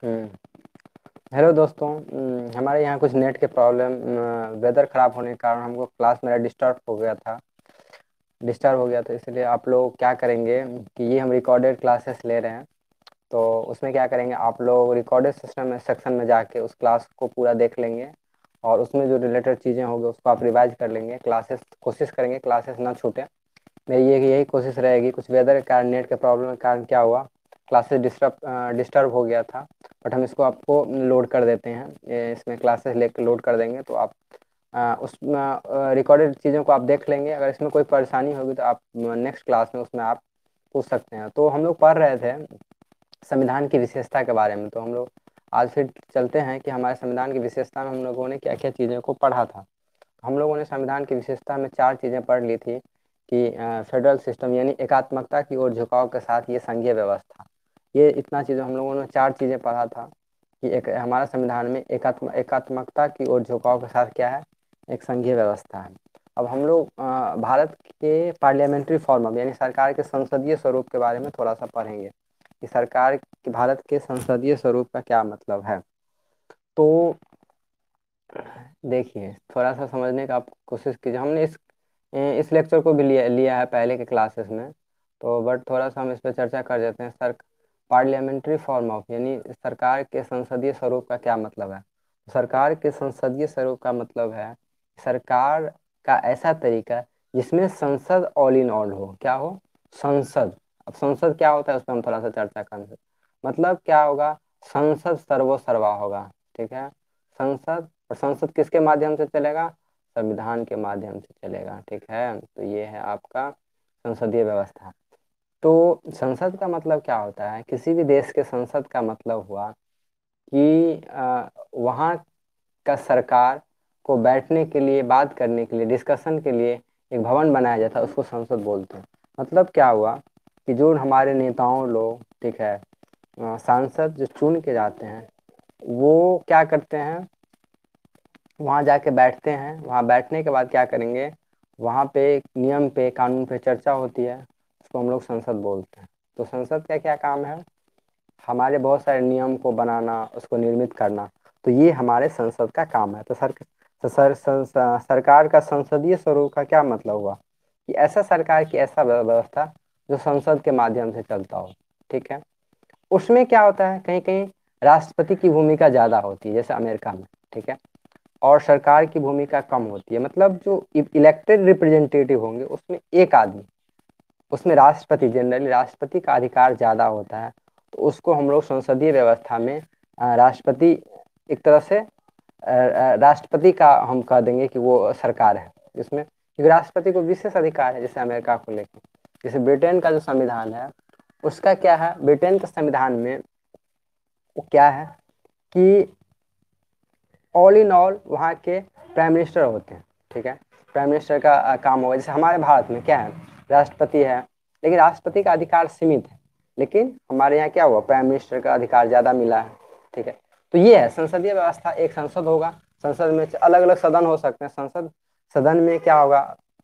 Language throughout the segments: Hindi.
हम्म। हेलो दोस्तों। हमारे यहाँ कुछ नेट के प्रॉब्लम, वेदर ख़राब होने के कारण हमको क्लास मेरा डिस्टर्ब हो गया था, इसलिए आप लोग क्या करेंगे कि ये हम रिकॉर्डेड क्लासेस ले रहे हैं। तो उसमें क्या करेंगे, आप लोग रिकॉर्डेड सिस्टम में सेक्शन में जाके उस क्लास को पूरा देख लेंगे और उसमें जो रिलेटेड चीज़ें होंगी उसको आप रिवाइज कर लेंगे। क्लासेस कोशिश करेंगे क्लासेस ना छूटें। मेरी यही कोशिश रहेगी। कुछ वेदर के कारण, नेट के प्रॉब्लम के कारण क्या हुआ, क्लासेस डिस्टर्ब हो गया था। बट हम इसको आपको लोड कर देते हैं, इसमें क्लासेस लेकर लोड कर देंगे। तो आप उस रिकॉर्डेड चीज़ों को आप देख लेंगे। अगर इसमें कोई परेशानी होगी तो आप नेक्स्ट क्लास में उसमें आप पूछ सकते हैं। तो हम लोग पढ़ रहे थे संविधान की विशेषता के बारे में। तो हम लोग आज फिर चलते हैं कि हमारे संविधान की विशेषता में हम लोगों ने क्या क्या चीज़ों को पढ़ा था। हम लोगों ने संविधान की विशेषता में चार चीज़ें पढ़ ली थी कि फेडरल सिस्टम यानी एकात्मकता की ओर झुकाव के साथ ये संघीय व्यवस्था। ये इतना चीज़ें हम लोगों ने चार चीज़ें पढ़ा था कि एक हमारा संविधान में एकात्मकता की ओर झुकाव के साथ क्या है, एक संघीय व्यवस्था है। अब हम लोग भारत के पार्लियामेंट्री फॉर्म ऑफ यानी सरकार के संसदीय स्वरूप के बारे में थोड़ा सा पढ़ेंगे कि भारत के संसदीय स्वरूप का क्या मतलब है। तो देखिए, थोड़ा सा समझने का आप कोशिश कीजिए। हमने इस लेक्चर को भी लिया लिया है पहले के क्लासेस में। तो बट थोड़ा सा हम इस पर चर्चा कर देते हैं। पार्लियामेंट्री फॉर्म ऑफ यानी सरकार के संसदीय स्वरूप का क्या मतलब है। सरकार के संसदीय स्वरूप का मतलब है सरकार का ऐसा तरीका जिसमें संसद ऑल इन ऑल हो। क्या हो? संसद। अब संसद क्या होता है उस पर हम थोड़ा सा चर्चा करेंगे। मतलब क्या होगा, संसद सर्वो सर्वा होगा। ठीक है, संसद। और संसद किसके माध्यम से चलेगा? संविधान के माध्यम से चलेगा। ठीक है, तो ये है आपका संसदीय व्यवस्था। तो संसद का मतलब क्या होता है? किसी भी देश के संसद का मतलब हुआ कि वहाँ का सरकार को बैठने के लिए, बात करने के लिए, डिस्कशन के लिए एक भवन बनाया जाता है, उसको संसद बोलते हैं। मतलब क्या हुआ कि जो हमारे नेताओं लोग, ठीक है, सांसद जो चुन के जाते हैं वो क्या करते हैं, वहाँ जाके बैठते हैं। वहाँ बैठने के बाद क्या करेंगे, वहाँ पे एक नियम पे, कानून पे चर्चा होती है, उसको हम लोग संसद बोलते हैं। तो संसद का क्या काम है? हमारे बहुत सारे नियम को बनाना, उसको निर्मित करना। तो ये हमारे संसद का काम है। सरकार का संसदीय स्वरूप का क्या मतलब हुआ कि ऐसा सरकार की ऐसा व्यवस्था जो संसद के माध्यम से चलता हो। ठीक है, उसमें क्या होता है, कहीं कहीं राष्ट्रपति की भूमिका ज़्यादा होती है, जैसे अमेरिका में। ठीक है, और सरकार की भूमिका कम होती है। मतलब जो इलेक्टेड रिप्रेजेंटेटिव होंगे उसमें एक आदमी, उसमें राष्ट्रपति, जनरली राष्ट्रपति का अधिकार ज़्यादा होता है। तो उसको हम लोग संसदीय व्यवस्था में राष्ट्रपति, एक तरह से राष्ट्रपति का हम कह देंगे कि वो सरकार है जिसमें, क्योंकि राष्ट्रपति को विशेष अधिकार है जैसे अमेरिका को लेकर। जैसे ब्रिटेन का जो संविधान है उसका क्या है, ब्रिटेन के संविधान में वो क्या है कि ऑल इन ऑल वहाँ के प्राइम मिनिस्टर होते हैं। ठीक है, प्राइम मिनिस्टर का काम होगा। जैसे हमारे भारत में क्या है, राष्ट्रपति है, लेकिन राष्ट्रपति का अधिकार सीमित है। लेकिन हमारे यहाँ क्या हुआ, प्राइम मिनिस्टर का अधिकार ज़्यादा मिला है। ठीक है, तो ये है संसदीय व्यवस्था। एक संसद होगा, संसद में अलग अलग सदन हो सकते हैं। सदन में क्या होगा,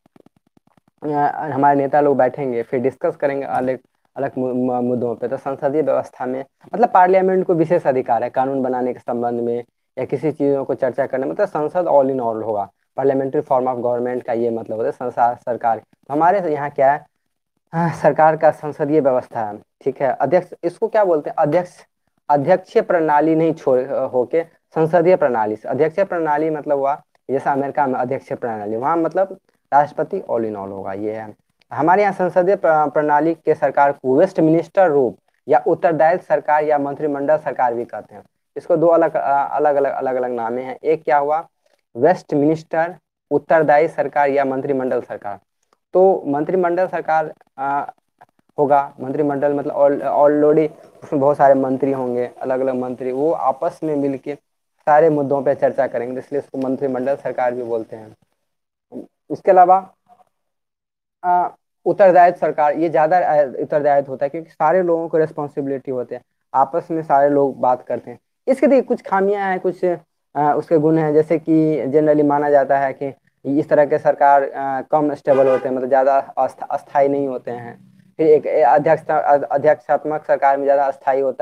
हमारे नेता लोग बैठेंगे, फिर डिस्कस करेंगे अलग अलग मुद्दों पे। तो संसदीय व्यवस्था में मतलब पार्लियामेंट को विशेष अधिकार है कानून बनाने के संबंध में या किसी चीज़ों को चर्चा करने में। मतलब संसद ऑल इन ऑल होगा। पार्लियामेंट्री फॉर्म ऑफ गवर्नमेंट का ये मतलब होता है सरकार। तो हमारे यहाँ क्या है, सरकार का संसदीय व्यवस्था है। ठीक है, अध्यक्ष, इसको क्या बोलते हैं, अध्यक्षीय प्रणाली नहीं छोड़ होके संसदीय प्रणाली से। अध्यक्षीय प्रणाली मतलब हुआ जैसा अमेरिका में अध्यक्षीय प्रणाली, वहाँ मतलब राष्ट्रपति ऑल इन ऑल होगा। ये है हमारे यहाँ संसदीय प्रणाली के सरकार को वेस्ट मिनिस्टर रूप या उत्तरदायित्व सरकार या मंत्रिमंडल सरकार भी कहते हैं। इसको दो अलग अलग नामे हैं। एक क्या हुआ, वेस्ट मिनिस्टर, उत्तरदायी सरकार या मंत्रिमंडल सरकार। तो मंत्रिमंडल सरकार होगा। मंत्रिमंडल मतलब ऑलरेडी उसमें बहुत सारे मंत्री होंगे, अलग अलग मंत्री, वो आपस में मिलके सारे मुद्दों पे चर्चा करेंगे, इसलिए उसको मंत्रिमंडल सरकार भी बोलते हैं। उसके अलावा अ, उत्तरदायित्व सरकार, ये ज़्यादा उत्तरदायित्व होता है क्योंकि सारे लोगों को रिस्पॉन्सिबिलिटी होते हैं, आपस में सारे लोग बात करते हैं। इसके देखिए कुछ खामियां हैं, कुछ उसके गुण हैं। जैसे कि जनरली माना जाता है कि इस तरह के सरकार कम स्टेबल होते हैं, मतलब ज़्यादा अस्थायी नहीं होते हैं। फिर एक अध्यक्षात्मक सरकार में ज़्यादा अस्थायी होता है।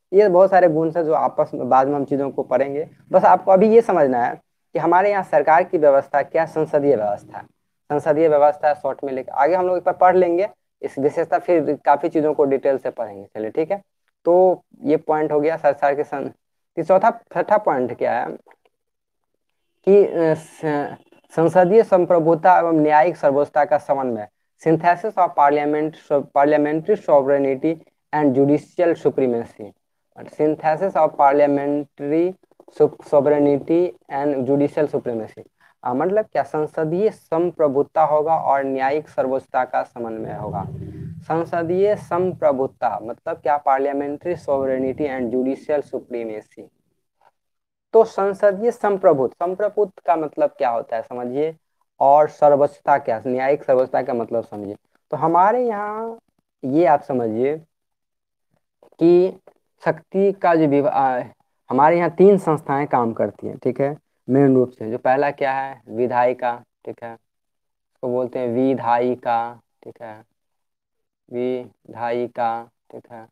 ये बहुत सारे गुण है जो आपस में बाद में हम चीजों को पढ़ेंगे। बस आपको अभी ये समझना है कि हमारे यहाँ सरकार की व्यवस्था क्या, संसदीय व्यवस्था। संसदीय व्यवस्था शॉर्ट में लेकर आगे हम लोग एक बार पढ़ लेंगे इस विशेषता, फिर काफी चीजों को डिटेल से पढ़ेंगे। चलिए ठीक है। तो ये पॉइंट हो गया सरकार के चौथा छठा पॉइंट क्या है कि संसदीय संप्रभुता एवं न्यायिक सर्वोच्चता का समन्वय, synthesis of parliamentary sovereignty and judicial supremacy. Synthesis of parliamentary sovereignty and judicial supremacy, मतलब क्या, संसदीय संप्रभुता होगा और न्यायिक सर्वोच्चता का समन्वय होगा। संसदीय संप्रभुता मतलब क्या, parliamentary sovereignty and judicial supremacy. तो संसदीय संप्रभुत्व, संप्रभुत्व का मतलब क्या होता है समझिए, और सर्वोच्चता क्या, न्यायिक सर्वोच्चता का मतलब समझिए। तो हमारे यहाँ ये आप समझिए कि शक्ति का जो विभाग, हमारे यहाँ तीन संस्थाएं काम करती हैं, ठीक है, मेन रूप से। जो पहला क्या है, विधायिका, ठीक है, उसको बोलते हैं विधायिका, ठीक है, विधायिका, ठीक है।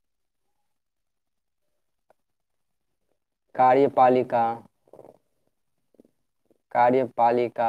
कार्यपालिका, कार्यपालिका,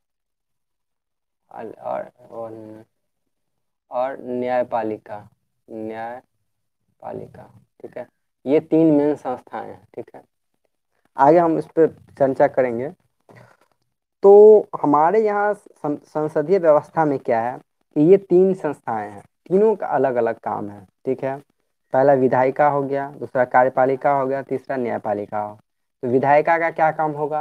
और न्यायपालिका, न्यायपालिका, ठीक है। ये तीन मेन संस्थाएं हैं, ठीक है। आगे हम इस पर चर्चा करेंगे। तो हमारे यहाँ संसदीय व्यवस्था में क्या है कि ये तीन संस्थाएं हैं, तीनों का अलग अलग काम है, ठीक है। पहला विधायिका हो गया, दूसरा कार्यपालिका हो गया, तीसरा न्यायपालिका हो। तो विधायिका का क्या काम होगा,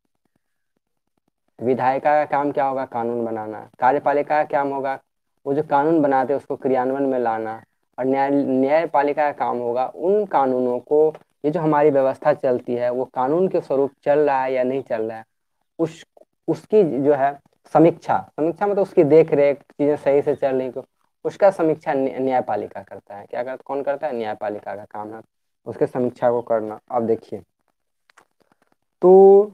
विधायिका का काम क्या होगा, कानून बनाना। कार्यपालिका का काम होगा, वो जो कानून बनाते हैं उसको क्रियान्वयन में लाना। और न्यायपालिका का काम होगा उन कानूनों को, ये जो हमारी व्यवस्था चलती है वो कानून के स्वरूप चल रहा है या नहीं चल रहा है, उस उसकी जो है समीक्षा, समीक्षा मतलब उसकी देख रेख, चीजें सही से चल रही को, उसका समीक्षा न्यायपालिका करता है। क्या करता, कौन करता है, न्यायपालिका का काम है उसके समीक्षा को करना। अब देखिए, तो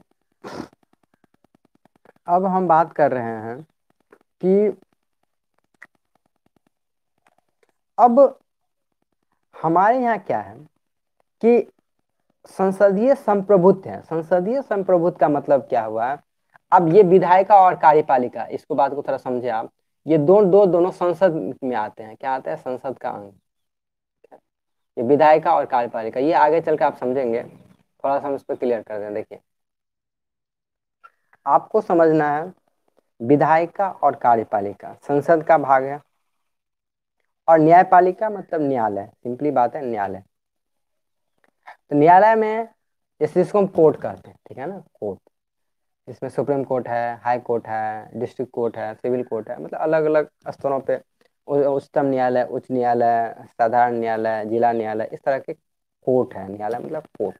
अब हम बात कर रहे हैं कि अब हमारे यहाँ क्या है कि संसदीय संप्रभुत्व है। संसदीय संप्रभुत्व का मतलब क्या हुआ है, अब ये विधायिका और कार्यपालिका, इसको बात को थोड़ा समझे आप। ये दोनों संसद में आते हैं, क्या आते हैं, संसद का अंग। ये विधायिका और कार्यपालिका, ये आगे चल के आप समझेंगे, थोड़ा सा हम इस पर क्लियर कर दें। देखिए, आपको समझना है, विधायिका और कार्यपालिका संसद का भाग है, और न्यायपालिका मतलब न्यायालय, सिंपली बात है, न्यायालय। तो न्यायालय में जैसे जिसको हम कोर्ट कहते हैं, ठीक है ना, कोर्ट, इसमें सुप्रीम कोर्ट है, हाई कोर्ट है, डिस्ट्रिक्ट कोर्ट है, सिविल कोर्ट है, मतलब अलग अलग स्तरों पे, उच्चतम न्यायालय, उच्च न्यायालय, साधारण न्यायालय, जिला न्यायालय, इस तरह के कोर्ट है। न्यायालय मतलब कोर्ट।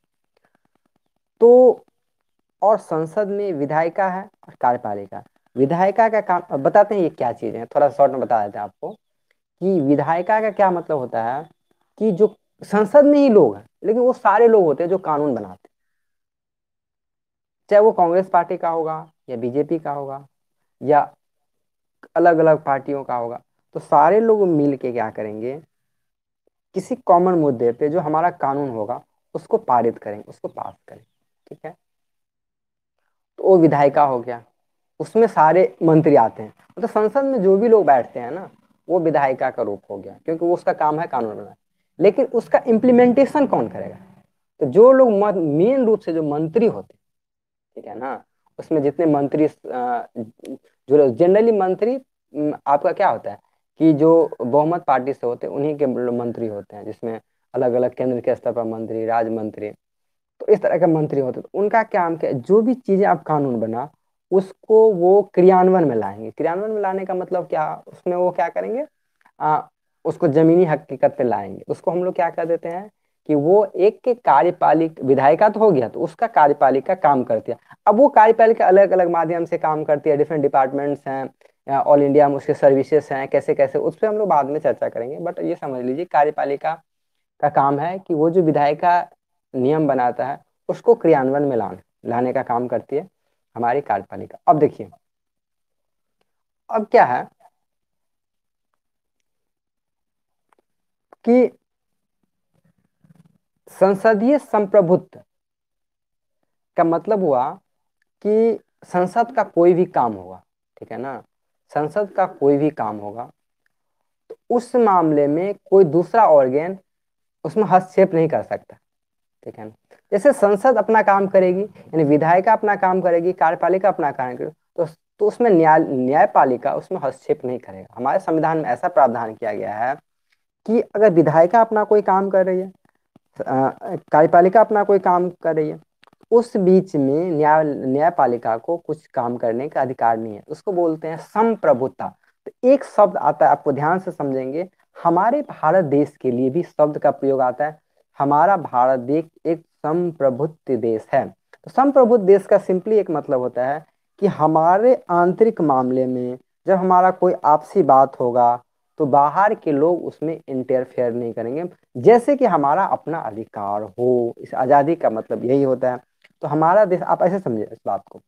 तो और संसद में विधायिका है और कार्यपालिका। विधायिका का काम, अब बताते हैं ये क्या चीज है, थोड़ा शॉर्ट में बता देते हैं आपको कि विधायिका का क्या मतलब होता है कि जो संसद में ही लोग हैं, लेकिन वो सारे लोग होते हैं जो कानून बनाते हैं, चाहे वो कांग्रेस पार्टी का होगा या बीजेपी का होगा या अलग अलग पार्टियों का होगा। तो सारे लोग मिल के क्या करेंगे, किसी कॉमन मुद्दे पे जो हमारा कानून होगा उसको पारित करेंगे, उसको पास करेंगे, ठीक है। तो वो विधायिका हो गया, उसमें सारे मंत्री आते हैं, मतलब संसद में जो भी लोग बैठते हैं ना, वो विधायिका का रूप हो गया, क्योंकि वो उसका काम है कानून बनाना। लेकिन उसका इम्प्लीमेंटेशन कौन करेगा, तो जो लोग मेन रूप से जो मंत्री होते हैं, ठीक है ना, उसमें जितने मंत्री जो जनरली मंत्री, आपका क्या होता है कि जो बहुमत पार्टी से होते हैं उन्हीं के मंत्री होते हैं, जिसमें अलग अलग केंद्र के स्तर पर मंत्री, राज्य मंत्री, तो इस तरह के मंत्री होते हैं। तो उनका काम क्या है, जो भी चीजें आप कानून बना उसको वो क्रियान्वयन में लाएंगे। क्रियान्वयन में लाने का मतलब क्या, उसमें वो क्या करेंगे, आ, उसको जमीनी हकीकत पे लाएंगे। उसको हम लोग क्या कर देते हैं कि वो एक के कार्यपालिक, विधायिका तो हो गया, तो उसका कार्यपालिका काम करती है। अब वो कार्यपालिका अलग अलग माध्यम से काम करती है, डिफरेंट डिपार्टमेंट्स हैं, ऑल इंडिया में उसके सर्विसेज हैं, कैसे कैसे, उस पर हम लोग बाद में चर्चा करेंगे। बट ये समझ लीजिए, कार्यपालिका का काम है कि वो जो विधायिका नियम बनाता है उसको क्रियान्वयन में लाने का काम करती है हमारी कार्यपालिका। अब देखिए, अब क्या है कि संसदीय संप्रभुत्व का मतलब हुआ कि संसद का कोई भी काम होगा, ठीक है ना, संसद का कोई भी काम होगा तो उस मामले में कोई दूसरा ऑर्गेन उसमें हस्तक्षेप नहीं कर सकता, ठीक है ना। जैसे संसद अपना काम करेगी, यानी विधायिका अपना काम करेगी, कार्यपालिका अपना काम करेगी, तो उसमें न्यायपालिका उसमें हस्तक्षेप नहीं करेगा। हमारे संविधान में ऐसा प्रावधान किया गया है कि अगर विधायिका अपना कोई काम कर रही है, कार्यपालिका अपना कोई काम कर रही है, उस बीच में न्यायपालिका को कुछ काम करने का अधिकार नहीं है, उसको बोलते हैं संप्रभुता। तो एक शब्द आता है, आपको ध्यान से समझेंगे, हमारे भारत देश के लिए भी शब्द का प्रयोग आता है। हमारा भारत देश एक संप्रभुत्व देश है। तो संप्रभुत्व देश का सिंपली एक मतलब होता है कि हमारे आंतरिक मामले में जब हमारा कोई आपसी बात होगा तो बाहर के लोग उसमें इंटरफेयर नहीं करेंगे, जैसे कि हमारा अपना अधिकार हो। इस आजादी का मतलब यही होता है। तो हमारा देश, आप ऐसे समझे इस बात को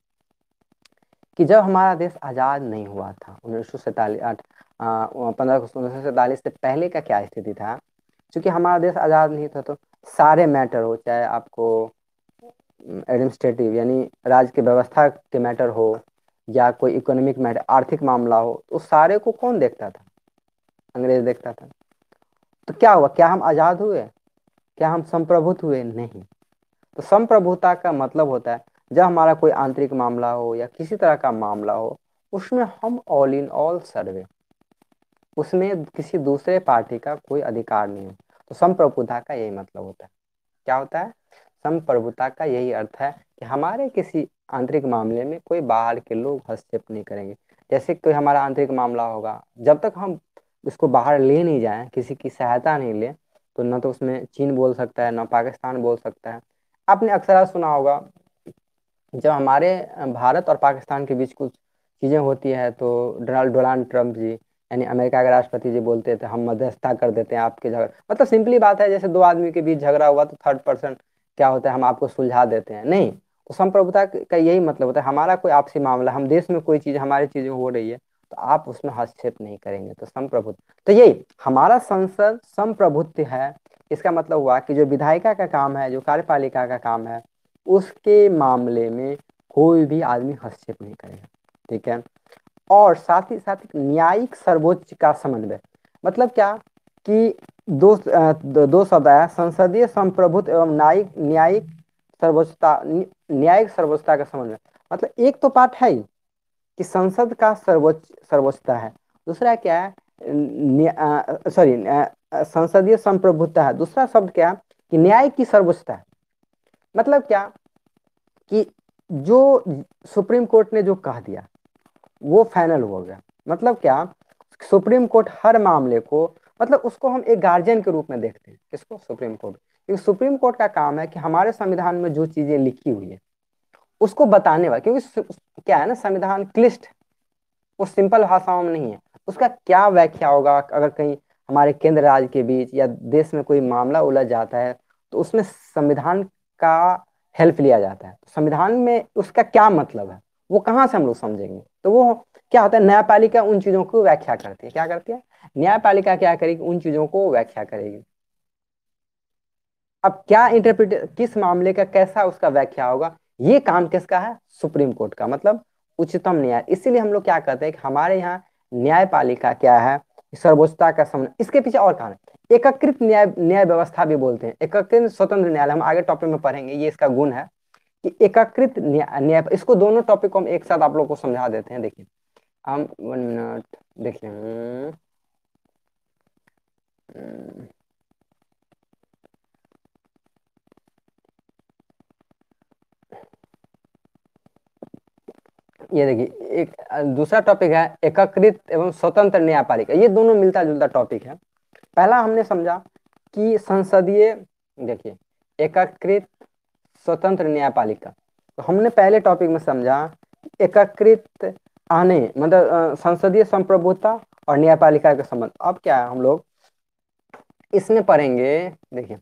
कि जब हमारा देश आजाद नहीं हुआ था 1947 15 अगस्त 1947 से पहले का क्या स्थिति था, क्योंकि हमारा देश आजाद नहीं था तो सारे मैटर हो, चाहे आपको एडमिनिस्ट्रेटिव यानी राज्य की व्यवस्था के मैटर हो या कोई इकोनॉमिक मैटर आर्थिक मामला हो, तो सारे को कौन देखता था? अंग्रेज देखता था। तो क्या हुआ, क्या हम आजाद हुए? क्या हम संप्रभुत्व हुए? नहीं। तो संप्रभुता का मतलब होता है जब हमारा कोई आंतरिक मामला हो या किसी तरह का मामला हो, उसमें हम ऑल इन ऑल सर्वे, उसमें किसी दूसरे पार्टी का कोई अधिकार नहीं हो। तो संप्रभुता का यही मतलब होता है। क्या होता है? संप्रभुता का यही अर्थ है कि हमारे किसी आंतरिक मामले में कोई बाहर के लोग हस्तक्षेप नहीं करेंगे। जैसे कोई हमारा आंतरिक मामला होगा, जब तक हम उसको बाहर ले नहीं जाएं, किसी की सहायता नहीं ले, तो न तो उसमें चीन बोल सकता है, न पाकिस्तान बोल सकता है। आपने अक्सर सुना होगा जब हमारे भारत और पाकिस्तान के बीच कुछ चीजें होती है तो डोनाल्ड ट्रंप जी यानी अमेरिका के राष्ट्रपति जी बोलते थे हम मध्यस्थता कर देते हैं आपके झगड़ा। मतलब सिंपली बात है, जैसे दो आदमी के बीच झगड़ा हुआ तो थर्ड पर्सन क्या होता है, हम आपको सुलझा देते हैं। नहीं, तो संप्रभुता का यही मतलब होता है, हमारा कोई आपसी मामला, हम देश में कोई चीज, हमारी चीजें हो रही है तो आप उसमें हस्तक्षेप नहीं करेंगे। तो संप्रभुत्व, तो यही हमारा संसद संप्रभुत्व है। इसका मतलब हुआ कि जो विधायिका का काम है, जो कार्यपालिका का काम है, उसके मामले में कोई भी आदमी हस्तक्षेप नहीं करेगा, ठीक है। और साथ ही साथ न्यायिक सर्वोच्च का समन्वय, मतलब क्या कि दो शब्द आया, संसदीय संप्रभुत्व एवं न्यायिक न्यायिक सर्वोच्चता, न्यायिक सर्वोच्चता का समन्वय। मतलब एक तो पार्ट है ही कि संसद का सर्वोच्चता है, दूसरा क्या है, सॉरी, संसदीय संप्रभुत्ता है, दूसरा शब्द क्या है कि न्याय की सर्वोच्चता है। मतलब क्या कि जो सुप्रीम कोर्ट ने जो कह दिया वो फाइनल हो गया। मतलब क्या, सुप्रीम कोर्ट हर मामले को, मतलब उसको हम एक गार्जियन के रूप में देखते हैं, किसको? Supreme court. क्योंकि सुप्रीम कोर्ट का काम है कि हमारे संविधान में जो चीजें लिखी हुई है उसको बताने वाला, क्योंकि क्या है ना, संविधान क्लिष्ट, वो सिंपल भाषाओं में नहीं है। उसका क्या व्याख्या होगा, अगर कहीं हमारे केंद्र राज्य के बीच या देश में कोई मामला उलझ जाता है तो उसमें संविधान का हेल्प लिया जाता है। तो संविधान में उसका क्या मतलब है, वो कहाँ से हम लोग समझेंगे? तो वो क्या होता है, न्यायपालिका उन चीजों को व्याख्या करती है। क्या करती है न्यायपालिका? क्या करेगी? उन चीजों को व्याख्या करेगी। अब क्या इंटरप्रिट, किस मामले का कैसा उसका व्याख्या होगा, ये काम किसका है? सुप्रीम कोर्ट का, मतलब उच्चतम न्याय। इसीलिए हम लोग क्या कहते हैं कि हमारे यहाँ न्यायपालिका क्या है, सर्वोच्चता का समन्वय। इसके पीछे और कारण है, एकीकृत न्याय न्याय व्यवस्था भी बोलते हैं, एकीकृत स्वतंत्र न्यायालय, हम आगे टॉपिक में पढ़ेंगे, ये इसका गुण है कि एकीकृत न्याय। इसको दोनों टॉपिक को हम एक साथ आप लोग को समझा देते हैं। देखिए हम 1 मिनट देखिए, ये देखिए एक दूसरा टॉपिक है एकीकृत एवं स्वतंत्र न्यायपालिका। ये दोनों मिलता जुलता टॉपिक है। पहला हमने समझा कि संसदीय, देखिए एकीकृत स्वतंत्र न्यायपालिका, तो हमने पहले टॉपिक में समझा एकीकृत आने मतलब संसदीय संप्रभुता और न्यायपालिका का संबंध। अब क्या है, हम लोग इसमें पढ़ेंगे। देखिए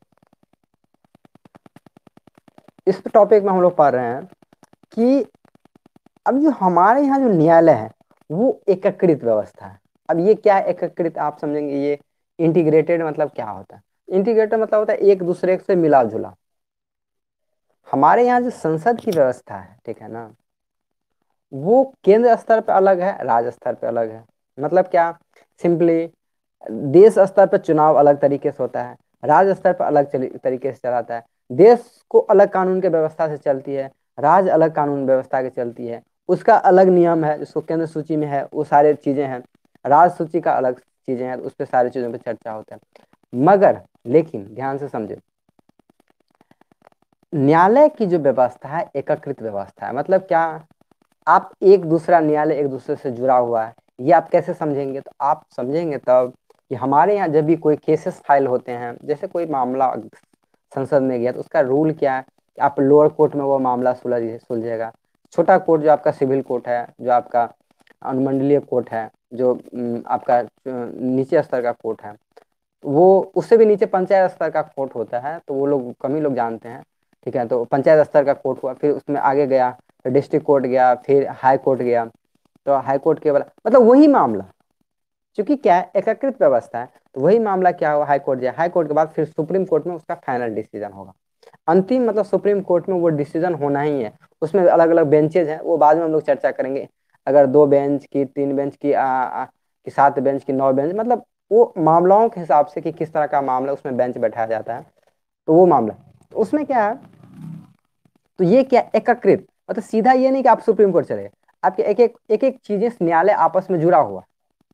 इस टॉपिक में हम लोग पढ़ रहे हैं कि अब जो हमारे यहाँ जो न्यायालय है वो एकीकृत व्यवस्था है। अब ये क्या है एकीकृत, आप समझेंगे ये इंटीग्रेटेड मतलब क्या होता है। इंटीग्रेटेड मतलब होता है एक दूसरे से मिला जुला। हमारे यहाँ जो संसद की व्यवस्था है, ठीक है ना, वो केंद्र स्तर पर अलग है, राज्य स्तर पर अलग है। मतलब क्या, सिंपली देश स्तर पर चुनाव अलग तरीके से होता है, राज्य स्तर पर अलग तरीके से चलाता है। देश को अलग कानून के व्यवस्था से चलती है, राज्य अलग कानून व्यवस्था के चलती है, उसका अलग नियम है, जिसको केंद्र सूची में है वो सारे चीजें हैं, राज्य सूची का अलग चीजें हैं, उस पर सारी चीजों पर चर्चा होता है। मगर लेकिन ध्यान से समझे, न्यायालय की जो व्यवस्था है एकीकृत व्यवस्था है। मतलब क्या, आप एक दूसरा न्यायालय एक दूसरे से जुड़ा हुआ है, ये आप कैसे समझेंगे? तो आप समझेंगे तब कि हमारे यहाँ जब भी कोई केसेस फाइल होते हैं, जैसे कोई मामला संसद में गया, तो उसका रूल क्या है कि आप लोअर कोर्ट में वो मामला सुलझेगा। छोटा कोर्ट जो आपका सिविल कोर्ट है, जो आपका अनुमंडलीय कोर्ट है, जो आपका नीचे स्तर का कोर्ट है, वो उससे भी नीचे पंचायत स्तर का कोर्ट होता है, तो वो लोग कम ही लोग जानते हैं। ठीक है, तो पंचायत स्तर का कोर्ट हुआ, फिर उसमें आगे गया, फिर डिस्ट्रिक्ट कोर्ट गया, फिर हाई कोर्ट गया। तो हाई कोर्ट के बाद मतलब वही मामला, क्योंकि क्या है एकीकृत व्यवस्था है, तो वही मामला क्या हुआ, हाई कोर्ट गया, हाई कोर्ट के बाद फिर सुप्रीम कोर्ट में उसका फाइनल डिसीजन होगा। अंतिम मतलब सुप्रीम कोर्ट में वो डिसीजन होना ही है। उसमें अलग अलग बेंचेज हैं, वो बाद में हम लोग चर्चा करेंगे। अगर 2 बेंच की, 3 बेंच की, कि 7 बेंच की, 9 बेंच, मतलब वो मामलाओं के हिसाब से कि किस तरह का मामला उसमें बेंच बैठाया जाता है, तो वो मामला, तो उसमें क्या है, तो ये क्या एकीकृत मतलब सीधा ये नहीं कि आप सुप्रीम कोर्ट चले गए, आपके एक एक चीजें न्यायालय आपस में जुड़ा हुआ,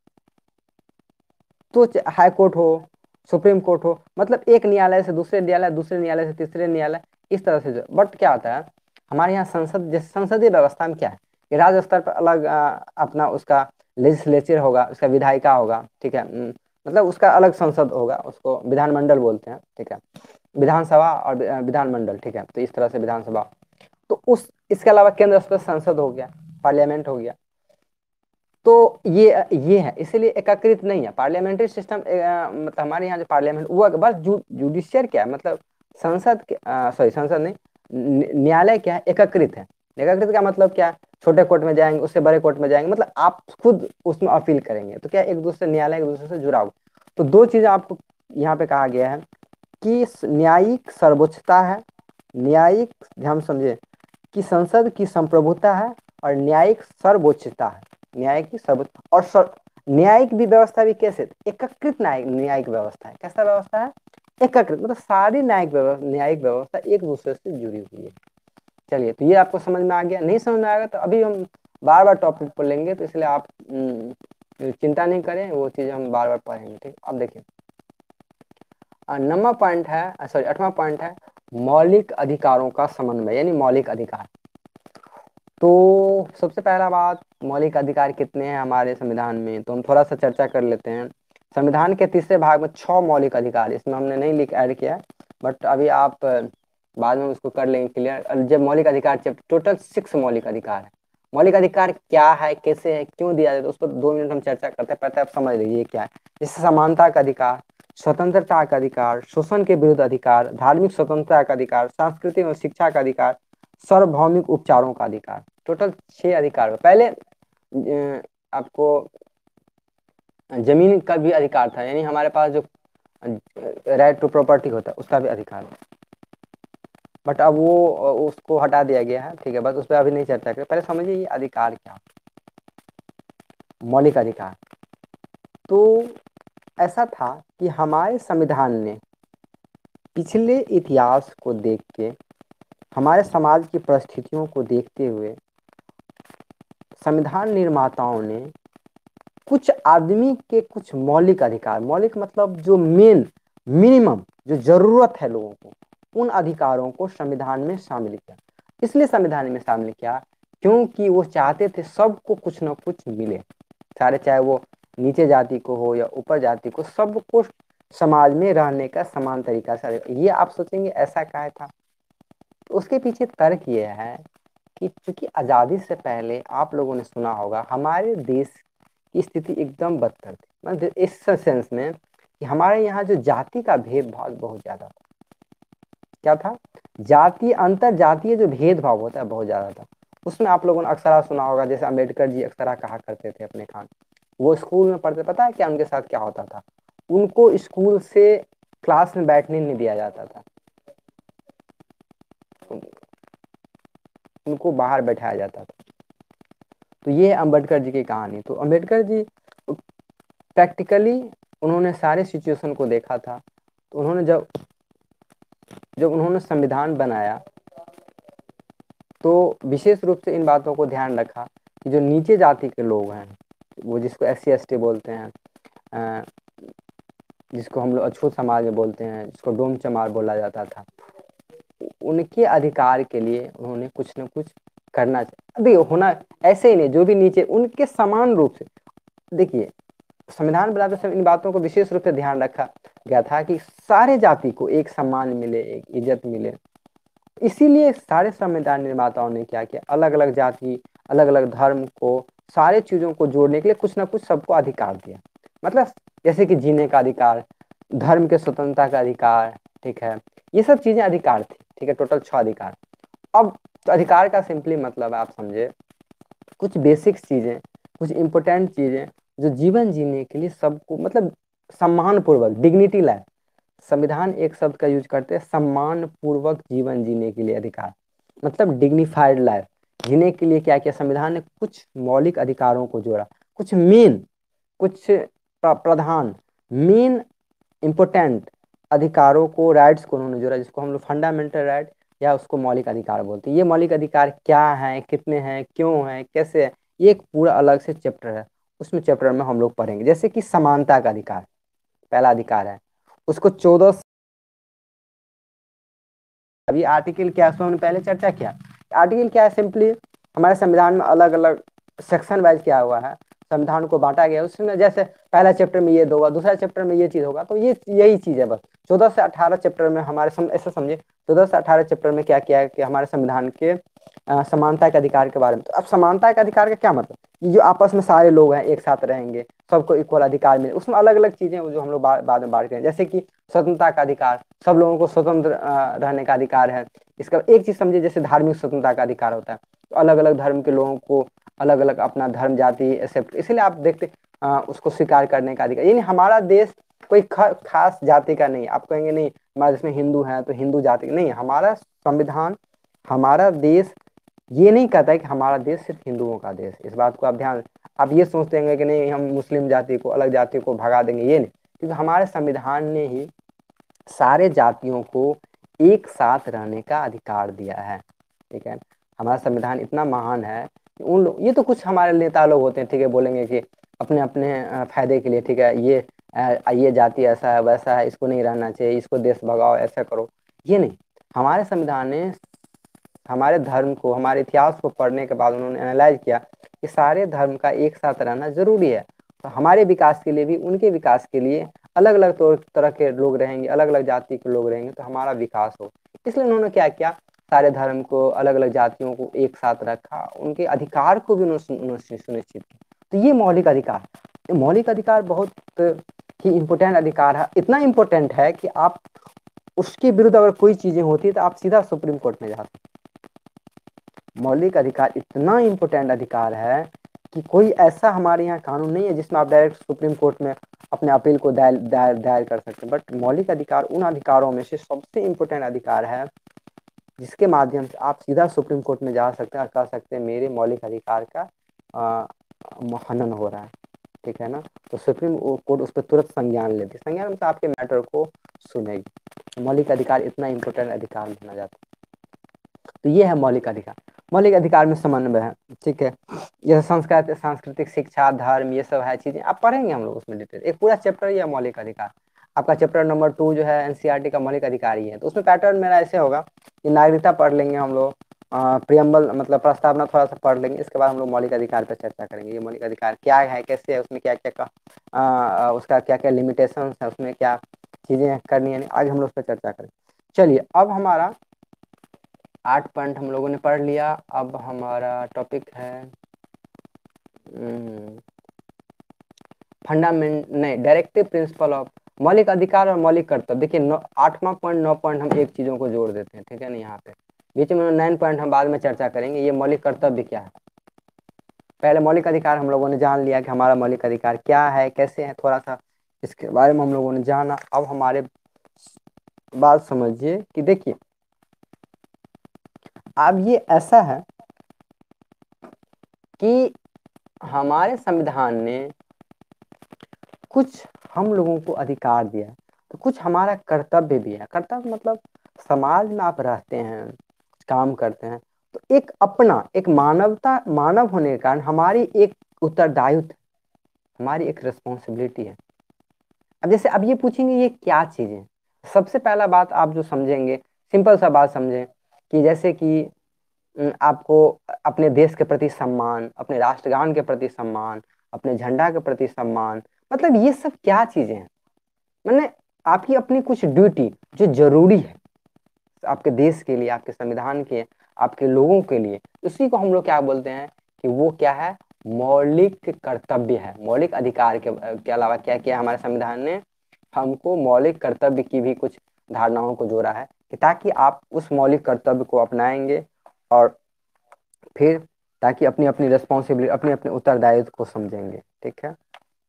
तो हाई कोर्ट हो, सुप्रीम कोर्ट हो, मतलब एक न्यायालय से दूसरे न्यायालय, दूसरे न्यायालय से तीसरे न्यायालय, इस तरह से। बट क्या होता है हमारे यहाँ संसद, जैसे संसदीय व्यवस्था में क्या है कि राज्य स्तर पर अलग अपना उसका लेजिस्लेचर होगा, उसका विधायिका होगा, ठीक है, मतलब उसका अलग संसद होगा, उसको विधानमंडल बोलते हैं, ठीक है, विधानसभा और विधानमंडल, ठीक है, तो इस तरह से विधानसभा। तो उस इसके अलावा केंद्र स्तर संसद हो गया, पार्लियामेंट हो गया। तो ये है, इसीलिए एकीकृत नहीं है पार्लियामेंट्री सिस्टम। मतलब हमारे यहाँ जो पार्लियामेंट वो बस जुडिशियर क्या है, मतलब संसद के सॉरी संसद नहीं, न्यायालय क्या है, एकीकृत है। एकीकृत का मतलब क्या है, छोटे कोर्ट में जाएंगे, उससे बड़े कोर्ट में जाएंगे, मतलब आप खुद उसमें अपील करेंगे, तो क्या एक दूसरे न्यायालय एक दूसरे से जुड़ा हुआ। तो दो चीजें आपको यहाँ पे कहा गया है कि न्यायिक सर्वोच्चता है, न्यायिक, ध्यान समझे, कि संसद की संप्रभुता है, और न्यायिक सर्वोच्चता है, न्यायिक की सर्वोच्च, और न्यायिक भी व्यवस्था भी कैसे, एकीकृत न्यायिक न्यायिक व्यवस्था है। कैसा व्यवस्था है, एकीकृत, मतलब सारी न्यायिक व्यवस्था एक दूसरे से जुड़ी हुई है। चलिए, तो ये आपको समझ में आ गया। नहीं समझ में आएगा तो अभी हम बार बार टॉपिक पर लेंगे, तो इसलिए आप चिंता नहीं करें, वो चीजें हम बार बार पढ़ेंगे। ठीक, अब देखिए 9वां पॉइंट है, सॉरी 8वां पॉइंट है, मौलिक अधिकारों का समन्वय, यानी मौलिक अधिकार। तो सबसे पहला बात, मौलिक अधिकार कितने हैं हमारे संविधान में, तो हम थोड़ा सा चर्चा कर लेते हैं। संविधान के तीसरे भाग में 6 मौलिक अधिकार, इसमें हमने नहीं लिख ऐड किया है, बट अभी आप बाद में उसको कर लेंगे क्लियर। जब मौलिक अधिकार टोटल 6 मौलिक अधिकार है। मौलिक अधिकार क्या है, कैसे है, क्यों दिया जाता है, उस पर 2 मिनट हम चर्चा करते हैं, पहले आप समझ लीजिए क्या है। जैसे समानता का अधिकार, स्वतंत्रता का अधिकार, शोषण के विरुद्ध अधिकार, धार्मिक स्वतंत्रता का अधिकार, सांस्कृतिक और शिक्षा का अधिकार, सार्वभौमिक उपचारों का अधिकार। टोटल 6 अधिकार। पहले आपको जमीन का भी अधिकार था, यानी हमारे पास जो राइट टू प्रॉपर्टी होता है उसका भी अधिकार है, बट अब वो उसको हटा दिया गया है, ठीक है, बस उस पर अभी नहीं चर्चा करें। पहले समझिए ये अधिकार क्या, मौलिक अधिकार। तो ऐसा था कि हमारे संविधान ने पिछले इतिहास को देख के, हमारे समाज की परिस्थितियों को देखते हुए, संविधान निर्माताओं ने कुछ आदमी के कुछ मौलिक अधिकार, मौलिक मतलब जो मेन मिनिमम जो जरूरत है लोगों को, उन अधिकारों को संविधान में शामिल किया। इसलिए संविधान में शामिल किया क्योंकि वो चाहते थे सबको कुछ ना कुछ मिले, सारे, चाहे वो नीचे जाति को हो या ऊपर जाति को, सबको समाज में रहने का समान तरीका से। ये आप सोचेंगे ऐसा काहे था, तो उसके पीछे तर्क ये है कि चूंकि आज़ादी से पहले आप लोगों ने सुना होगा हमारे देश की स्थिति एकदम बदतर थी, मतलब इस सेंस में कि हमारे यहाँ जो जाति का भेदभाव बहुत ज्यादा था। क्या था, जाति, अंतर जातीय जो भेदभाव होता है बहुत ज्यादा था। उसमें आप लोगों ने अक्सर सुना होगा, जैसे अम्बेडकर जी अक्सर कहा करते थे अपने खान, वो स्कूल में पढ़ते, पता है क्या उनके साथ क्या होता था, उनको स्कूल से क्लास में बैठने नहीं दिया जाता था, उनको बाहर बैठाया जाता था। तो ये अम्बेडकर जी की कहानी। तो अम्बेडकर जी प्रैक्टिकली उन्होंने सारे सिचुएशन को देखा था। तो उन्होंने जब जब उन्होंने संविधान बनाया तो विशेष रूप से इन बातों को ध्यान रखा कि जो नीचे जाति के लोग हैं, वो जिसको SC ST बोलते हैं, अ, जिसको हम लोग अछूत समाज में बोलते हैं, जिसको डोम चमार बोला जाता था, उनके अधिकार के लिए उन्होंने कुछ न कुछ करना चाहिए। देखिए होना ऐसे ही नहीं, जो भी नीचे उनके समान रूप से, देखिए संविधान बनाते समय इन बातों को विशेष रूप से ध्यान रखा गया था कि सारे जाति को एक सम्मान मिले, एक इज्जत मिले। इसीलिए सारे संविधान निर्माताओं ने क्या किया, अलग अलग जाति, अलग अलग धर्म को, सारे चीजों को जोड़ने के लिए कुछ ना कुछ सबको अधिकार दिया। मतलब जैसे कि जीने का अधिकार, धर्म के स्वतंत्रता का अधिकार, ठीक है, ये सब चीजें अधिकार थी, ठीक है, टोटल 6 अधिकार। अब तो अधिकार का सिंपली मतलब आप समझे कुछ बेसिक चीजें, कुछ इंपॉर्टेंट चीजें जो जीवन जीने के लिए सबको, मतलब सम्मान पूर्वक, डिग्निटी लाइफ, संविधान एक शब्द का यूज करते हैं, सम्मान पूर्वक जीवन जीने के लिए अधिकार, मतलब डिग्निफाइड लाइफ जीने के लिए क्या किया संविधान ने, कुछ मौलिक अधिकारों को जोड़ा, कुछ मेन, कुछ प्रधान, मेन इंपोर्टेंट अधिकारों को, राइट्स को उन्होंने जोड़ा, जिसको हम लोग फंडामेंटल राइट या उसको मौलिक अधिकार बोलते हैं। ये मौलिक अधिकार क्या है, कितने हैं, क्यों है, कैसे है, ये एक पूरा अलग से चैप्टर है, उसमें चैप्टर में हम लोग पढ़ेंगे। जैसे कि समानता का अधिकार पहला अधिकार है, उसको 14, अभी आर्टिकल क्या है उसमें हमने पहले चर्चा किया। आर्टिकल क्या है, सिंपली हमारे संविधान में अलग अलग सेक्शन वाइज क्या हुआ है, संविधान को बांटा गया, उसमें जैसे पहला चैप्टर में ये होगा, दूसरा चैप्टर में ये चीज होगा, तो ये यही चीज है बस। 14 से 18 चैप्टर में हमारे ऐसे समझे, 14 से 18 चैप्टर में क्या किया है कि हमारे संविधान के समानता के अधिकार के बारे में। तो अब समानता के अधिकार का क्या मतलब, ये जो आपस में सारे लोग हैं एक साथ रहेंगे, सबको इक्वल अधिकार मिले, उसमें अलग अलग चीजें जो हम लोग बाद में बात करें। जैसे कि स्वतंत्रता का अधिकार, सब लोगों को स्वतंत्र रहने का अधिकार है। इसका एक चीज समझिए, जैसे धार्मिक स्वतंत्रता का अधिकार होता है, तो अलग अलग धर्म के लोगों को अलग अलग अपना धर्म जाति एक्सेप्ट, इसलिए आप देखते उसको स्वीकार करने का अधिकार। यानी हमारा देश कोई खास जाति का नहीं। आप कहेंगे नहीं हमारे देश में हिंदू है तो हिंदू जाति नहीं, हमारा संविधान, हमारा देश ये नहीं कहता है कि हमारा देश सिर्फ हिंदुओं का देश। इस बात को आप ध्यान, आप ये सोचते हैं कि नहीं हम मुस्लिम जाति को, अलग जाति को भगा देंगे, ये नहीं, क्योंकि हमारे संविधान ने ही सारे जातियों को एक साथ रहने का अधिकार दिया है, ठीक है। हमारा संविधान इतना महान है कि उन लोग, ये तो कुछ हमारे नेता लोग होते हैं, ठीक है, बोलेंगे कि अपने अपने फायदे के लिए, ठीक है, ये जाति ऐसा है वैसा है, इसको नहीं रहना चाहिए, इसको देश भगाओ, ऐसा करो, ये नहीं। हमारे संविधान ने हमारे धर्म को, हमारे इतिहास को पढ़ने के बाद उन्होंने एनालाइज किया कि सारे धर्म का एक साथ रहना जरूरी है। तो हमारे विकास के लिए भी, उनके विकास के लिए अलग अलग तरह के लोग रहेंगे, अलग अलग जाति के लोग रहेंगे, तो हमारा विकास हो। इसलिए उन्होंने क्या किया, सारे धर्म को, अलग अलग जातियों को एक साथ रखा, उनके अधिकार को भी उन्होंने सुनिश्चित किया। तो ये मौलिक अधिकार, ये मौलिक अधिकार बहुत ही इम्पोर्टेंट अधिकार है। इतना इम्पोर्टेंट है कि आप उसके विरुद्ध अगर कोई चीजें होती है तो आप सीधा सुप्रीम कोर्ट में जा सकते। मौलिक अधिकार इतना इम्पोर्टेंट अधिकार है कि कोई ऐसा हमारे यहाँ कानून नहीं है जिसमें आप डायरेक्ट सुप्रीम कोर्ट में अपने अपील को दायर कर सकते हैं। बट मौलिक अधिकार उन अधिकारों में से सबसे इम्पोर्टेंट अधिकार है जिसके माध्यम से आप सीधा सुप्रीम कोर्ट में जा सकते हैं और कह सकते हैं मेरे मौलिक अधिकार का हनन हो रहा है, ठीक है ना। तो सुप्रीम कोर्ट उस पर तुरंत संज्ञान लेती है, संज्ञान मतलब आपके मैटर को सुनेगी। मौलिक अधिकार इतना इम्पोर्टेंट अधिकार माना जाता है। तो ये है मौलिक अधिकार। मौलिक अधिकार में समन्वय है, ठीक है, यह सांस्कृतिक शिक्षा, धर्म, ये सब है चीजें आप पढ़ेंगे हम लोग उसमें डिटेल, एक पूरा चैप्टर ही है मौलिक अधिकार। आपका चैप्टर नंबर 2 जो है NCERT का मौलिक अधिकार ही है। तो उसमें पैटर्न मेरा ऐसे होगा कि नागरिकता पढ़ लेंगे हम लोग, प्रियम्बल मतलब प्रस्तावना थोड़ा सा पढ़ लेंगे, इसके बाद हम लोग मौलिक अधिकार पर चर्चा करेंगे। ये मौलिक अधिकार क्या है, कैसे है, उसमें क्या क्या उसका क्या क्या लिमिटेशन है, उसमें क्या चीजें करनी है, आज हम लोग उस पर चर्चा करेंगे। चलिए, अब हमारा 8 पॉइंट हम लोगों ने पढ़ लिया। अब हमारा टॉपिक है फंडामेंट नहीं डायरेक्टिव प्रिंसिपल ऑफ, मौलिक अधिकार और मौलिक कर्तव्य। देखिए 8वां पॉइंट 9 पॉइंट हम एक चीजों को जोड़ देते हैं, ठीक है ना। यहाँ पे बीच में 9 पॉइंट हम बाद में चर्चा करेंगे। ये मौलिक कर्तव्य क्या है, पहले मौलिक अधिकार हम लोगों ने जान लिया कि हमारा मौलिक अधिकार क्या है, कैसे है, थोड़ा सा इसके बारे में हम लोगों ने जाना। अब हमारे बात समझिए कि देखिए, अब ये ऐसा है कि हमारे संविधान ने कुछ हम लोगों को अधिकार दिया है, तो कुछ हमारा कर्तव्य भी है। कर्तव्य मतलब समाज में आप रहते हैं, काम करते हैं, तो एक अपना एक मानवता, मानव होने के कारण हमारी एक उत्तरदायित्व, हमारी एक रिस्पॉन्सिबिलिटी है। अब जैसे अब ये पूछेंगे ये क्या चीज़ है, सबसे पहला बात आप जो समझेंगे, सिंपल सा बात समझें कि जैसे कि आपको अपने देश के प्रति सम्मान, अपने राष्ट्रगान के प्रति सम्मान, अपने झंडा के प्रति सम्मान, मतलब ये सब क्या चीजें हैं। मैंने आपकी अपनी कुछ ड्यूटी जो जरूरी है आपके देश के लिए, आपके संविधान के, आपके लोगों के लिए, उसी को हम लोग क्या बोलते हैं कि वो क्या है, मौलिक कर्तव्य है। मौलिक अधिकार के अलावा क्या किया हमारे संविधान ने, हमको मौलिक कर्तव्य की भी कुछ धारणाओं को जोड़ा है कि ताकि आप उस मौलिक कर्तव्य को अपनाएंगे और फिर ताकि अपनी अपनी रिस्पॉन्सिबिलिटी, अपने अपने उत्तरदायित्व को समझेंगे। ठीक है।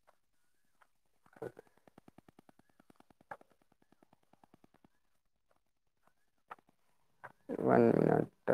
1 मिनट।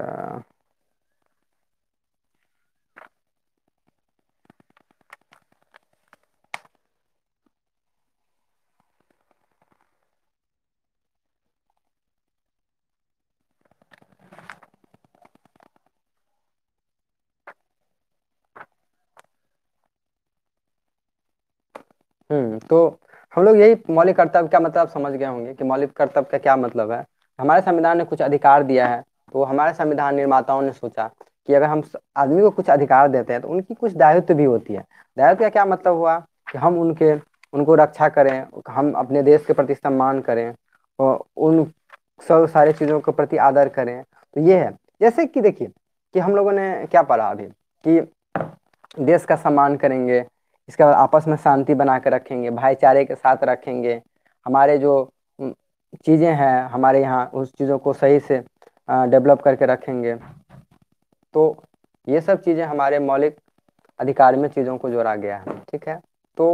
तो हम लोग यही मौलिक कर्तव्य का मतलब समझ गए होंगे कि मौलिक कर्तव्य का क्या मतलब है। हमारे संविधान ने कुछ अधिकार दिया है, तो हमारे संविधान निर्माताओं ने सोचा कि अगर हम आदमी को कुछ अधिकार देते हैं तो उनकी कुछ दायित्व भी होती है। दायित्व का क्या मतलब हुआ कि हम उनके उनको रक्षा करें, हम अपने देश के प्रति सम्मान करें और उन सब सारी चीज़ों के प्रति आदर करें। तो ये है, जैसे कि देखिए कि हम लोगों ने क्या पढ़ा अभी कि देश का सम्मान करेंगे, इसके बाद आपस में शांति बना के रखेंगे, भाईचारे के साथ रखेंगे, हमारे जो चीज़ें हैं हमारे यहाँ उस चीज़ों को सही से डेवलप करके रखेंगे। तो ये सब चीज़ें हमारे मौलिक अधिकार में चीज़ों को जोड़ा गया है। ठीक है। तो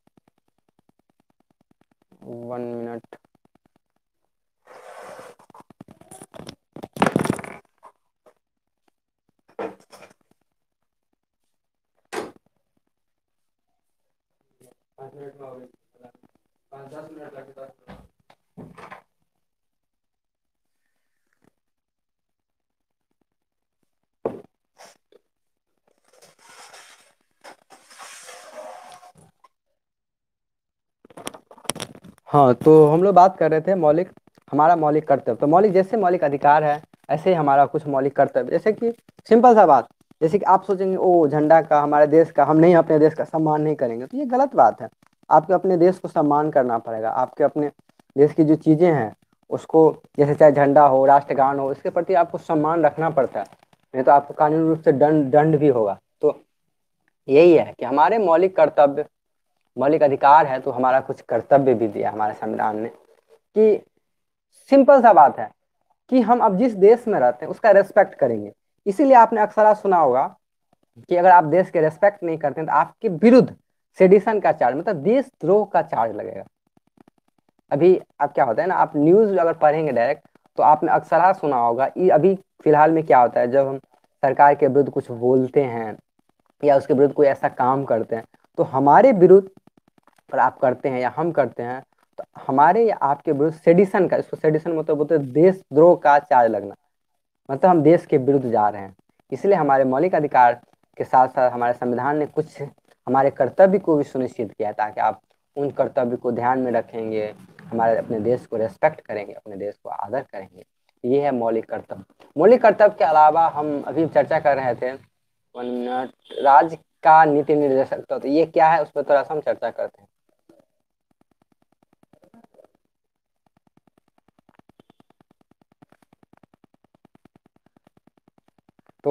1 मिनट। पाँच मिनट में हो गई, 5-10 मिनट लगेगा। हाँ, तो हम लोग बात कर रहे थे मौलिक, हमारा मौलिक कर्तव्य। तो मौलिक जैसे मौलिक अधिकार है, ऐसे ही हमारा कुछ मौलिक कर्तव्य, जैसे कि सिंपल सा बात, जैसे कि आप सोचेंगे ओ झंडा का, हमारे देश का, हम नहीं अपने देश का सम्मान नहीं करेंगे, तो ये गलत बात है। आपको अपने देश को सम्मान करना पड़ेगा, आपके अपने देश की जो चीज़ें हैं उसको, जैसे चाहे झंडा हो, राष्ट्रगान हो, इसके प्रति आपको सम्मान रखना पड़ता है, नहीं तो आपको कानूनी रूप से दंड दंड भी होगा। तो यही है कि हमारे मौलिक कर्तव्य, मौलिक अधिकार है तो हमारा कुछ कर्तव्य भी दिया हमारे संविधान ने कि सिंपल सा बात है कि हम अब जिस देश में रहते हैं उसका रेस्पेक्ट करेंगे। इसीलिए आपने अक्सर सुना होगा कि अगर आप देश के रेस्पेक्ट नहीं करते हैं तो आपके विरुद्ध सेडिशन का चार्ज, मतलब देशद्रोह का चार्ज लगेगा। अभी अब क्या होता है ना, आप न्यूज अगर पढ़ेंगे डायरेक्ट तो आपने अक्सर सुना होगा, ये अभी फिलहाल में क्या होता है, जब हम सरकार के विरुद्ध कुछ बोलते हैं या उसके विरुद्ध कोई ऐसा काम करते हैं तो हमारे विरुद्ध, और आप करते हैं या हम करते हैं, तो हमारे या आपके विरुद्ध सेडिशन का, इसको सेडिशन मतलब बोलते हैं देशद्रोह का चार्ज लगना, मतलब हम देश के विरुद्ध जा रहे हैं। इसलिए हमारे मौलिक अधिकार के साथ साथ हमारे संविधान ने कुछ हमारे कर्तव्य को भी सुनिश्चित किया है, ताकि आप उन कर्तव्य को ध्यान में रखेंगे, हमारे अपने देश को रेस्पेक्ट करेंगे, अपने देश को आदर करेंगे। ये है मौलिक कर्तव्य। मौलिक कर्तव्य के अलावा हम अभी चर्चा कर रहे थे 1 मिनट, राज्य का नीति निर्देशक, तो ये क्या है उस पर थोड़ा सा हम चर्चा करते हैं। तो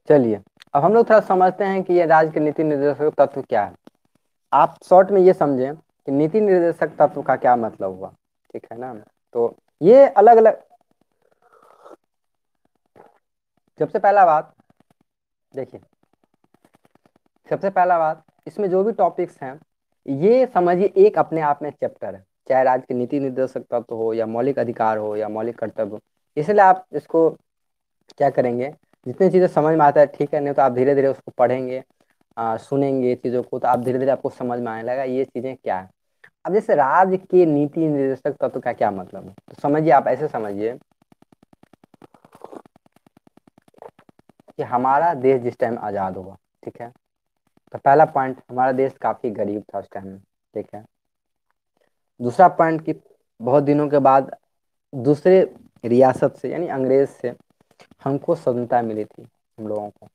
चलिए, अब हम लोग थोड़ा समझते हैं कि ये राज्य के नीति निर्देशक तत्व क्या है। आप शॉर्ट में ये समझें कि नीति निर्देशक तत्व का क्या मतलब हुआ, ठीक है ना। तो ये अलग अलग, सबसे पहला बात देखिए, सबसे पहला बात, इसमें जो भी टॉपिक्स हैं ये समझिए एक अपने आप में चैप्टर है, चाहे राज्य के नीति निर्देशक तत्व हो या मौलिक अधिकार हो या मौलिक कर्तव्य हो। इसलिए आप इसको क्या करेंगे, जितनी चीज़ें समझ में आता है ठीक है, नहीं तो आप धीरे धीरे उसको पढ़ेंगे, सुनेंगे चीज़ों को, तो आप धीरे धीरे आपको समझ में आने लगा ये चीज़ें क्या है। अब जैसे राज्य के नीति निर्देशक तत्व का क्या मतलब है, तो समझिए, आप ऐसे समझिए कि हमारा देश जिस टाइम आज़ाद हुआ, ठीक है, तो पहला पॉइंट, हमारा देश काफ़ी गरीब था उस टाइम में, ठीक है। दूसरा पॉइंट कि बहुत दिनों के बाद दूसरे रियासत से यानी अंग्रेज से हमको स्वतंत्रता मिली थी हम लोगों को।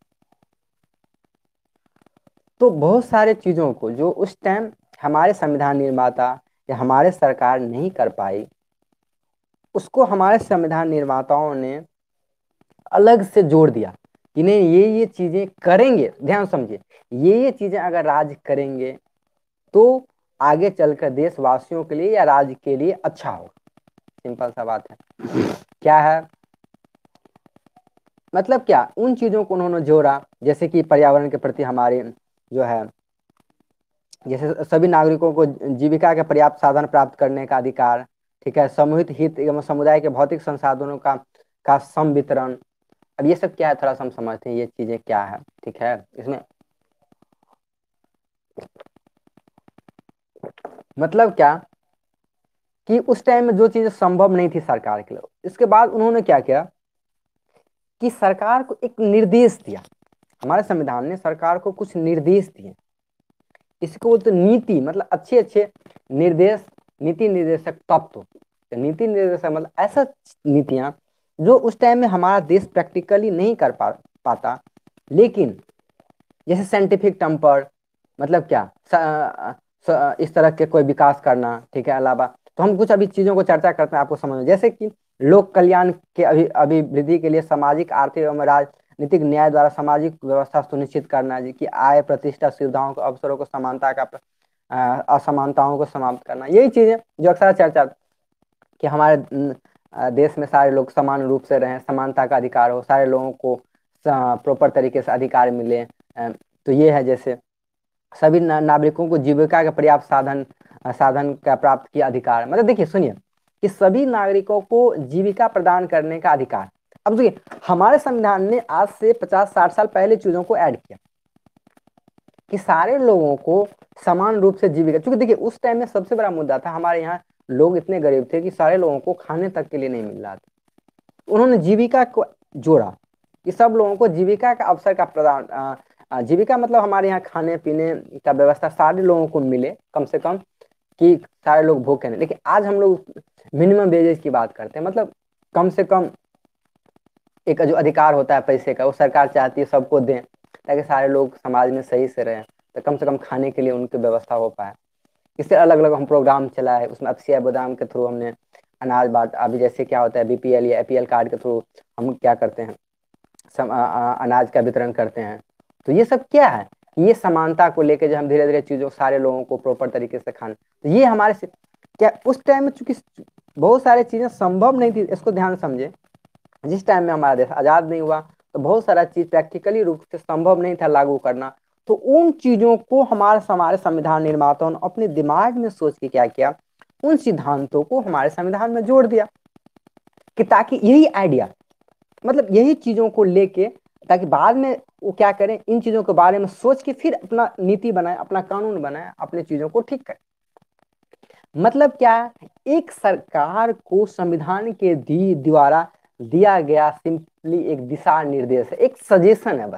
तो बहुत सारे चीज़ों को जो उस टाइम हमारे संविधान निर्माता या हमारे सरकार नहीं कर पाई, उसको हमारे संविधान निर्माताओं ने अलग से जोड़ दिया कि नहीं, ये चीज़ें करेंगे, ध्यान समझिए, ये चीज़ें अगर राज्य करेंगे तो आगे चलकर देशवासियों के लिए या राज्य के लिए अच्छा हो। सिंपल सा बात है। क्या है मतलब, क्या उन चीज़ों को उन्होंने जोड़ा, जैसे कि पर्यावरण के प्रति हमारे जो है, जैसे सभी नागरिकों को जीविका के पर्याप्त साधन प्राप्त करने का अधिकार, ठीक है, समूहित हित एवं समुदाय के भौतिक संसाधनों का सम वितरण। अब ये सब क्या है, थोड़ा सा हम समझते हैं ये चीजें क्या है, ठीक है। इसमें मतलब क्या कि उस टाइम में जो चीजें संभव नहीं थी सरकार के लिए, इसके बाद उन्होंने क्या किया कि सरकार को एक निर्देश दिया, हमारे संविधान ने सरकार को कुछ निर्देश दिए, इसको बोलते नीति, मतलब अच्छे अच्छे निर्देश, नीति निर्देशक तत्व। तो नीति निर्देशक मतलब ऐसा नीतियां जो उस टाइम में हमारा देश प्रैक्टिकली नहीं कर पाता, लेकिन जैसे साइंटिफिक टर्म पर, मतलब क्या इस तरह के कोई विकास करना, ठीक है, अलावा तो हम कुछ अभी चीजों को चर्चा करते हैं आपको समझ में, जैसे कि लोक कल्याण के अभिवृद्धि के लिए सामाजिक, आर्थिक एवं राजनीतिक न्याय द्वारा सामाजिक व्यवस्था सुनिश्चित करना, जी की आय, प्रतिष्ठा, सुविधाओं, अवसरों को समानता का असमानताओं को समाप्त करना, यही चीजें जो अक्सर चर्चा कि हमारे देश में सारे लोग समान रूप से रहें, समानता का अधिकार हो, सारे लोगों को प्रॉपर तरीके से अधिकार मिले। तो ये है, जैसे सभी नागरिकों को जीविका का पर्याप्त साधन का प्राप्त किया अधिकार, मतलब देखिए सुनिए कि सभी नागरिकों को जीविका प्रदान करने का अधिकार। अब देखिए, हमारे संविधान ने आज से 50-60 साल पहले चीजों को ऐड किया कि सारे लोगों को समान रूप से जीविका, क्योंकि देखिए उस टाइम में सबसे बड़ा मुद्दा था, हमारे यहाँ लोग इतने गरीब थे कि सारे लोगों को खाने तक के लिए नहीं मिल रहा था। उन्होंने जीविका को जोड़ा कि सब लोगों को जीविका का अवसर का प्रदान, जीविका मतलब हमारे यहाँ खाने पीने का व्यवस्था सारे लोगों को मिले कम से कम, कि सारे लोग भूखे नहीं। लेकिन आज हम लोग मिनिमम वेजेस की बात करते हैं, मतलब कम से कम एक जो अधिकार होता है पैसे का, वो सरकार चाहती है सबको दें ताकि सारे लोग समाज में सही से रहें, तो कम से कम खाने के लिए उनकी व्यवस्था हो पाए। इससे अलग अलग हम प्रोग्राम चलाए, उसमें अक्षय गोदाम के थ्रू हमने अनाज बांट, अभी जैसे क्या होता है बीपीएल या एपीएल कार्ड के थ्रू हम क्या करते हैं, अनाज का वितरण करते हैं। तो ये सब क्या है, ये समानता को लेकर जो हम धीरे धीरे चीजों, सारे लोगों को प्रॉपर तरीके से खाना, तो ये हमारे से क्या उस टाइम में चूंकि बहुत सारी चीजें संभव नहीं थी, इसको ध्यान समझे। जिस टाइम में हमारा देश आजाद नहीं हुआ तो बहुत सारा चीज प्रैक्टिकली रूप से संभव नहीं था लागू करना, तो उन चीजों को हमारे संविधान निर्माताओं ने अपने दिमाग में सोच के क्या किया, उन सिद्धांतों को हमारे संविधान में जोड़ दिया कि ताकि यही आइडिया, मतलब यही चीजों को लेके, ताकि बाद में वो क्या करें, इन चीजों के बारे में सोच के फिर अपना नीति बनाए, अपना कानून बनाए, अपने चीजों को ठीक करें। मतलब क्या, एक सरकार को संविधान के द्वारा दिया गया सिंपली एक दिशा निर्देश है, एक सजेशन है बस।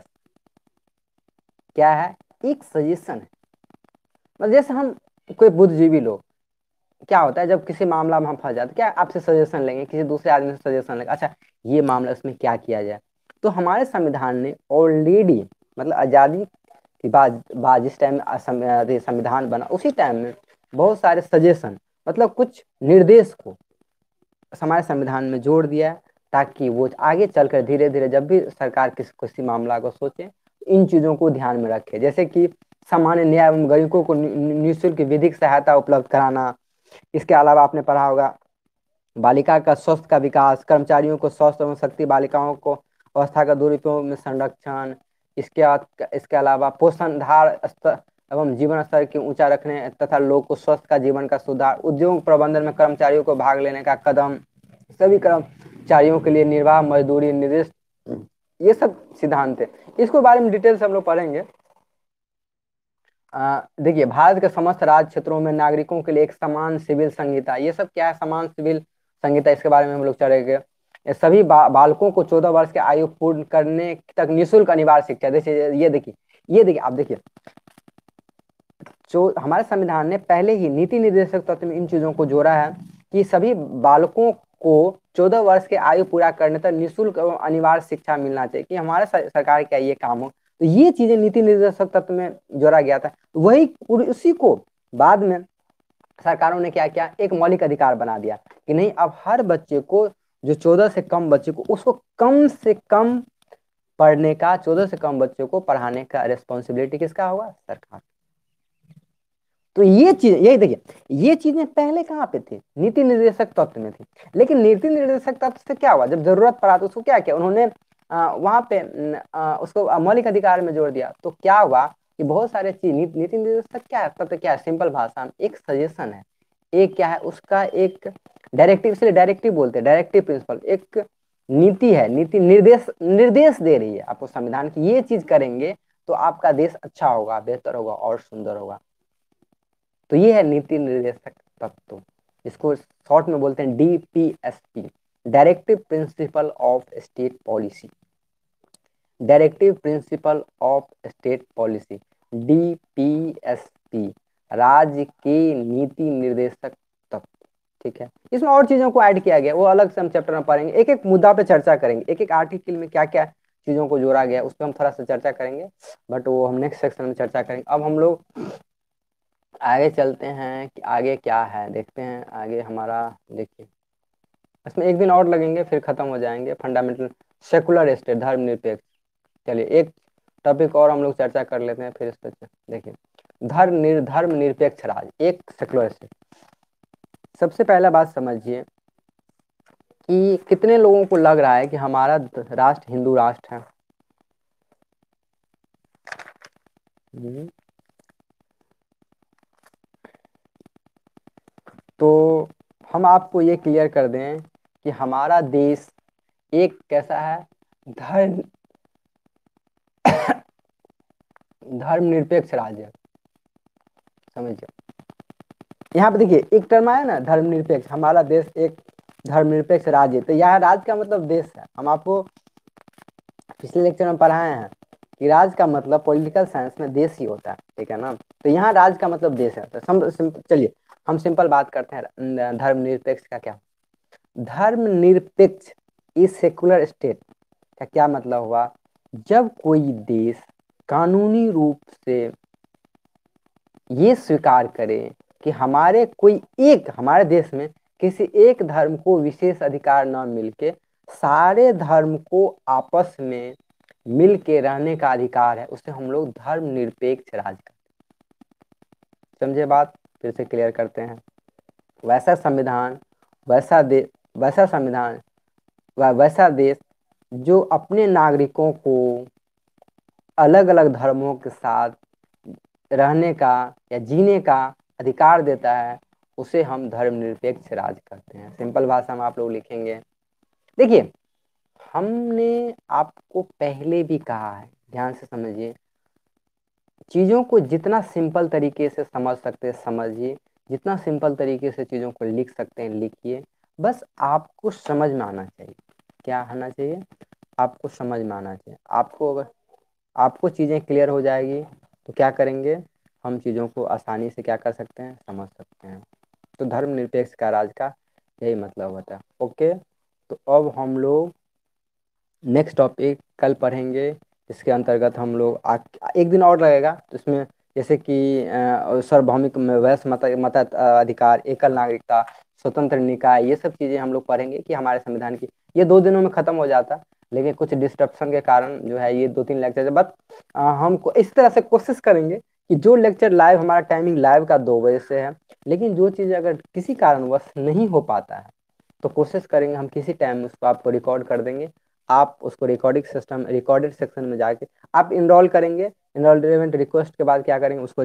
क्या है, एक सजेशन है। मतलब जैसे हम कोई बुद्धिजीवी लोग, क्या होता है जब किसी मामला में हम फंस जाते, क्या आपसे सजेशन लेंगे, किसी दूसरे आदमी से सजेशन लेंगे, अच्छा ये मामला इसमें क्या किया जाए। तो हमारे संविधान ने ऑलरेडी, मतलब आजादी की बाद जिस टाइम संविधान बना उसी टाइम में बहुत सारे सजेशन, मतलब कुछ निर्देश को हमारे संविधान में जोड़ दिया है, ताकि वो आगे चलकर धीरे धीरे जब भी सरकार किसी मामला को सोचे इन चीज़ों को ध्यान में रखे, जैसे कि सामान्य न्याय एवं गरीबों को निःशुल्क विधिक सहायता उपलब्ध कराना। इसके अलावा आपने पढ़ा होगा बालिका का स्वास्थ्य का विकास, कर्मचारियों को स्वास्थ्य एवं शक्ति, बालिकाओं को अवस्था का दुरुपयोग में संरक्षण। इसके अलावा पोषणधार स्तर एवं जीवन स्तर की ऊंचा रखने तथा लोग को स्वस्थ का जीवन का सुधार, उद्योग प्रबंधन में कर्मचारियों को भाग लेने का कदम, सभी कर्मचारियों के लिए निर्वाह मजदूरी निर्देश, ये सब सिद्धांत है। इसको बारे में डिटेल से हम लोग पढ़ेंगे। देखिए भारत के समस्त राज्य क्षेत्रों में नागरिकों के लिए एक समान सिविल संहिता, ये सब क्या है समान सिविल संहिता, इसके बारे में हम लोग चलेंगे। सभी बालकों को 14 वर्ष की आयु पूर्ण करने तक निःशुल्क अनिवार्य शिक्षा। देखिए ये देखिए आप देखिए, जो हमारे संविधान ने पहले ही नीति निर्देशक तत्व में इन चीजों को जोड़ा है कि सभी बालकों को 14 वर्ष की आयु पूरा करने तक निःशुल्क एवं अनिवार्य शिक्षा मिलना चाहिए, कि हमारे सरकार का ये काम हो। तो ये चीजें नीति निर्देशक तत्व में जोड़ा गया था, वही उसी को बाद में सरकारों ने क्या किया, एक मौलिक अधिकार बना दिया कि नहीं, अब हर बच्चे को, जो 14 से कम बच्चे को, उसको कम से कम पढ़ने का, 14 से कम बच्चों को पढ़ाने का रिस्पॉन्सिबिलिटी किसका होगा, सरकार। तो ये चीज, यही देखिए, ये चीजें पहले कहाँ पे थी, नीति निर्देशक तत्व में थी। लेकिन नीति निर्देशक तत्व से क्या हुआ, जब जरूरत पड़ा तो उसको क्या किया उन्होंने, वहां पे उसको मौलिक अधिकार में जोड़ दिया। तो क्या हुआ कि बहुत सारे चीज, नीति निर्देशक क्या है, तत्व क्या है, सिंपल भाषा में एक सजेशन है, एक क्या है उसका एक डायरेक्टिव, इसलिए डायरेक्टिव बोलते हैं, डायरेक्टिव प्रिंसिपल, एक नीति है, नीति निर्देश दे रही है आपको संविधान की, ये चीज करेंगे तो आपका देश अच्छा होगा, बेहतर होगा और सुंदर होगा। तो ये है नीति निर्देशक तत्व, इसको शॉर्ट में बोलते हैं DPSP, directive principle of state policy, directive principle of state policy, DPSP, राज्य के नीति निर्देशक तत्व। ठीक है, इसमें और चीजों को ऐड किया गया, वो अलग से हम चैप्टर में पढ़ेंगे, एक एक मुद्दा पे चर्चा करेंगे, एक एक आर्टिकल में क्या क्या चीजों को जोड़ा गया उस पर हम थोड़ा सा चर्चा करेंगे, बट वो हम नेक्स्ट सेक्शन में चर्चा करेंगे। अब हम लोग आगे चलते हैं कि आगे क्या है, देखते हैं आगे हमारा। देखिए इसमें एक दिन और लगेंगे फिर खत्म हो जाएंगे। फंडामेंटल सेकुलर स्टेट, धर्मनिरपेक्ष। चलिए एक टॉपिक और हम लोग चर्चा कर लेते हैं फिर इस पर। देखिए धर्मनिरपेक्ष राज्य, एक सेकुलर स्टेट। सबसे पहला बात समझिए कि कितने लोगों को लग रहा है कि हमारा राष्ट्र हिंदू राष्ट्र है। तो हम आपको ये क्लियर कर दें कि हमारा देश एक कैसा है, धर्मनिरपेक्ष राज्य। समझिए यहाँ पे देखिए एक टर्म आया ना धर्मनिरपेक्ष, हमारा देश एक धर्मनिरपेक्ष राज्य। तो यह राज्य का मतलब देश है। हम आपको पिछले लेक्चर में पढ़ाए हैं कि राज्य का मतलब पॉलिटिकल साइंस में देश ही होता है, ठीक है ना। तो यहाँ राज्य का मतलब देश है। तो चलिए हम सिंपल बात करते हैं धर्मनिरपेक्ष का क्या। धर्मनिरपेक्ष इस सेकुलर स्टेट का क्या मतलब हुआ, जब कोई देश कानूनी रूप से ये स्वीकार करे कि हमारे देश में किसी एक धर्म को विशेष अधिकार न मिलके सारे धर्म को आपस में मिल के रहने का अधिकार है, उसे हम लोग धर्मनिरपेक्ष राज्य कहते हैं। समझे बात, फिर से क्लियर करते हैं। वैसा संविधान, वैसा देश जो अपने नागरिकों को अलग अलग धर्मों के साथ रहने का या जीने का अधिकार देता है, उसे हम धर्मनिरपेक्ष राज्य कहते हैं। सिंपल भाषा में आप लोग लिखेंगे। देखिए हमने आपको पहले भी कहा है, ध्यान से समझिए, चीजों को जितना सिंपल तरीके से समझ सकते हैं समझिए, जितना सिंपल तरीके से चीजों को लिख सकते हैं लिखिए, बस आपको समझ में आना चाहिए। क्या आना चाहिए, आपको समझ में आना चाहिए। आपको अगर आपको चीजें क्लियर हो जाएगी तो क्या करेंगे, हम चीजों को आसानी से क्या कर सकते हैं, समझ सकते हैं। तो धर्मनिरपेक्ष का राज्य का यही मतलब होता है। ओके, तो अब हम लोग नेक्स्ट टॉपिक कल पढ़ेंगे। इसके अंतर्गत हम लोग एक दिन और लगेगा, तो इसमें जैसे कि सार्वभौमिक वैश्य मताधिकार, एकल नागरिकता, स्वतंत्र निकाय, ये सब चीजें हम लोग पढ़ेंगे कि हमारे संविधान की। ये 2 दिनों में खत्म हो जाता, लेकिन कुछ डिस्ट्रप्शन के कारण जो है ये 2-3 लेक्चर, बट हम इस तरह से कोशिश करेंगे कि जो लेक्चर लाइव, हमारा टाइमिंग लाइव का 2 बजे से है, लेकिन जो चीज़ अगर किसी कारणवश नहीं हो पाता है तो कोशिश करेंगे हम किसी टाइम उसको आपको रिकॉर्ड कर देंगे। आप उसको रिकॉर्डिंग सिस्टम, रिकॉर्डेड सेक्शन में जाके आप इनरोल करेंगे। इनरोलमेंट रिक्वेस्ट के बाद क्या करेंगे, उसको